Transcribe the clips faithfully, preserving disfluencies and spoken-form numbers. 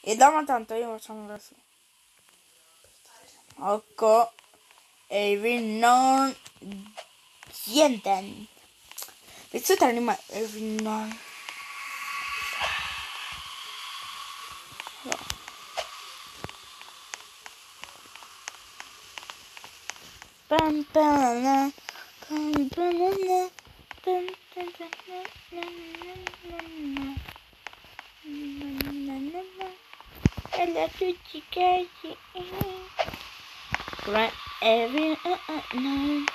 E dopo tanto io facciamo così. Ecco. E vi non sienten. Questo è l'anima. E vi non. Pam pam pam pam e la tutti casi right every uh, uh, no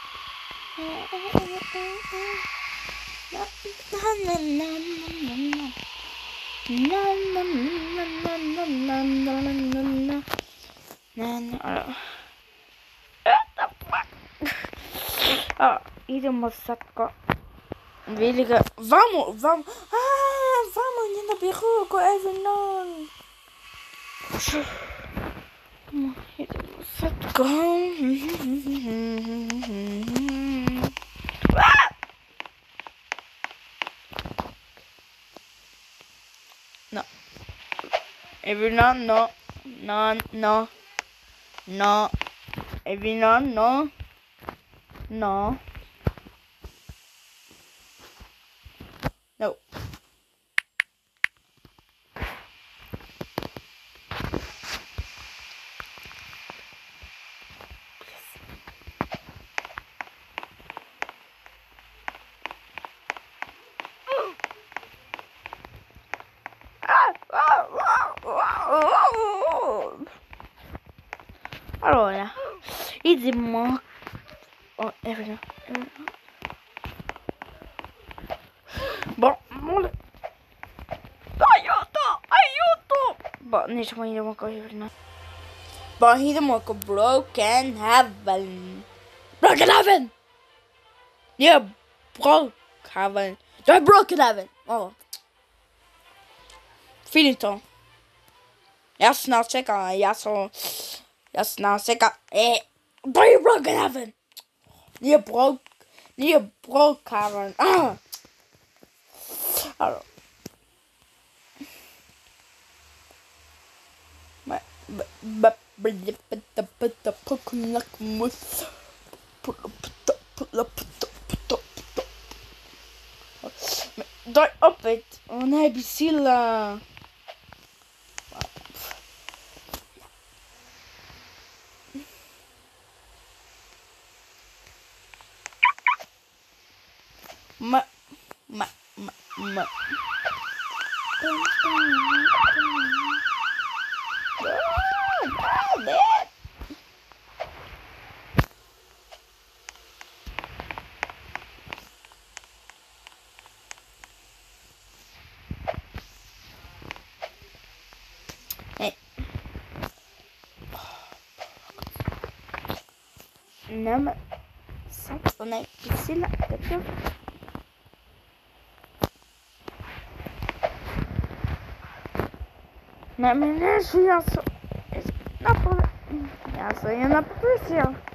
Ah, idemo sad ko velika. Vamo, vamo. Ah, vamo na biro ko Evinon. Idemo sad ko. No. Evinon, no. No, no. No. Evinon, no. No. No. Allora, idemo. Oh, è vero. Boh, mole. Aiuto, aiuto. Boh, nici mai idemo con Evelyn. Boh, idemo con Broken Heaven. Broken Heaven. Yeah, Broken Heaven. Yeah, Broken Heaven. Oh. Finito. Jasna, czekaj, jasno. Jasna, czekaj. Eh. Boy, Broken Heaven. Nie broke, nie broke Karen. Ah! Allora. Ma, ba, ba, ba, ba, ba, ba, dai op het, oh nee, Bisilla. Ma, ma, ma, ma. Nej men, sex och nej, Priscilla, det tror jag. Nej men det är så jag så, jag snappar, alltså jag nappar Priscilla.